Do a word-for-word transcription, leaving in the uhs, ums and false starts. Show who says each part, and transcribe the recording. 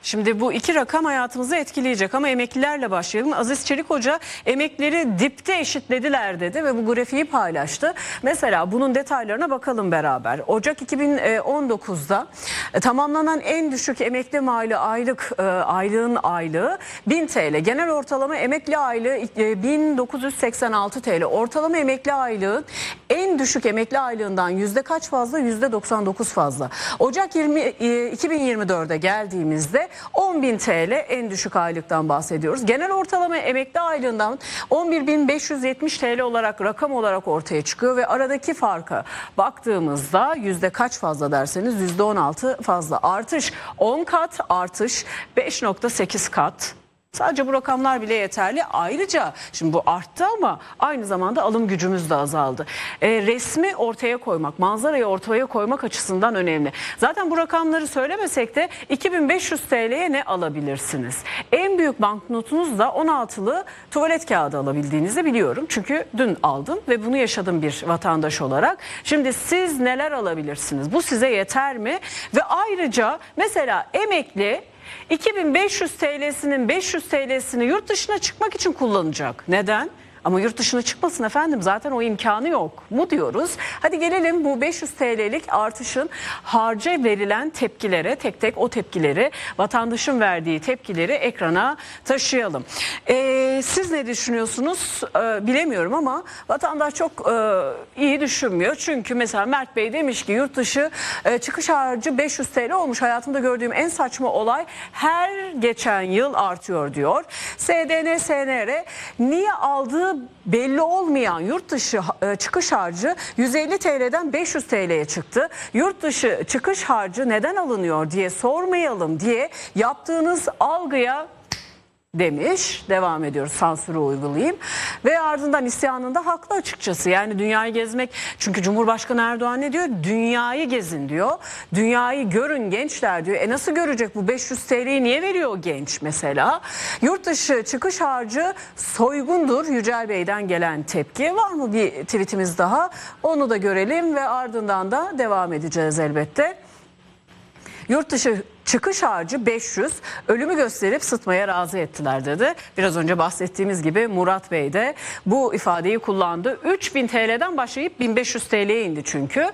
Speaker 1: Şimdi bu iki rakam hayatımızı etkileyecek ama emeklilerle başlayalım. Aziz Çelik Hoca emeklileri dipte eşitlediler dedi ve bu grafiği paylaştı. Mesela bunun detaylarına bakalım beraber. Ocak iki bin on dokuz'da tamamlanan en düşük emekli maaşı aylık aylığın aylığı bin TL. Genel ortalama emekli aylığı bin dokuz yüz seksen altı TL. Ortalama emekli aylığın en düşük emekli aylığından yüzde kaç fazla? yüzde doksan dokuz fazla. Ocak iki bin yirmi dört'e geldiğimizde on bin TL en düşük aylıktan bahsediyoruz. Genel ortalama emekli aylığından on bir bin beş yüz yetmiş TL olarak rakam olarak ortaya çıkıyor ve aradaki farka baktığımızda yüzde kaç fazla derseniz yüzde on altı fazla. Artış on kat, artış beş nokta sekiz kat. Sadece bu rakamlar bile yeterli. Ayrıca şimdi bu arttı ama aynı zamanda alım gücümüz de azaldı. E, resmi ortaya koymak, manzarayı ortaya koymak açısından önemli. Zaten bu rakamları söylemesek de iki bin beş yüz TL'ye ne alabilirsiniz? En büyük banknotunuz da on altılı tuvalet kağıdı alabildiğinizi biliyorum. Çünkü dün aldım ve bunu yaşadım bir vatandaş olarak. Şimdi siz neler alabilirsiniz? Bu size yeter mi? Ve ayrıca mesela emekli iki bin beş yüz TL'sinin beş yüz TL'sini yurt dışına çıkmak için kullanacak. Neden? Ama yurt dışına çıkmasın efendim, zaten o imkanı yok mu diyoruz. Hadi gelelim bu beş yüz TL'lik artışın harca verilen tepkilere, tek tek o tepkileri, vatandaşın verdiği tepkileri ekrana taşıyalım. Ee, siz ne düşünüyorsunuz ee, bilemiyorum ama vatandaş çok e, iyi düşünmüyor. Çünkü mesela Mert Bey demiş ki yurt dışı e, çıkış harcı beş yüz TL olmuş. Hayatımda gördüğüm en saçma olay, her geçen yıl artıyor diyor. S D N S N R niye aldığı belli olmayan yurt dışı çıkış harcı yüz elli TL'den beş yüz TL'ye çıktı. Yurt dışı çıkış harcı neden alınıyor diye sormayalım diye yaptığınız algıya demiş. Devam ediyoruz, sansürü uygulayayım. Ve ardından isyanında haklı açıkçası. Yani dünyayı gezmek, çünkü Cumhurbaşkanı Erdoğan ne diyor? Dünyayı gezin diyor. Dünyayı görün gençler diyor. E nasıl görecek bu beş yüz TL'yi, niye veriyor o genç mesela? Yurt dışı çıkış harcı soygundur. Yücel Bey'den gelen tepki. Var mı bir tweetimiz daha? Onu da görelim ve ardından da devam edeceğiz elbette. Yurt dışı çıkış harcı beş yüz, ölümü gösterip sıtmaya razı ettiler dedi. Biraz önce bahsettiğimiz gibi Murat Bey de bu ifadeyi kullandı. üç bin TL'den başlayıp bin beş yüz TL'ye indi çünkü.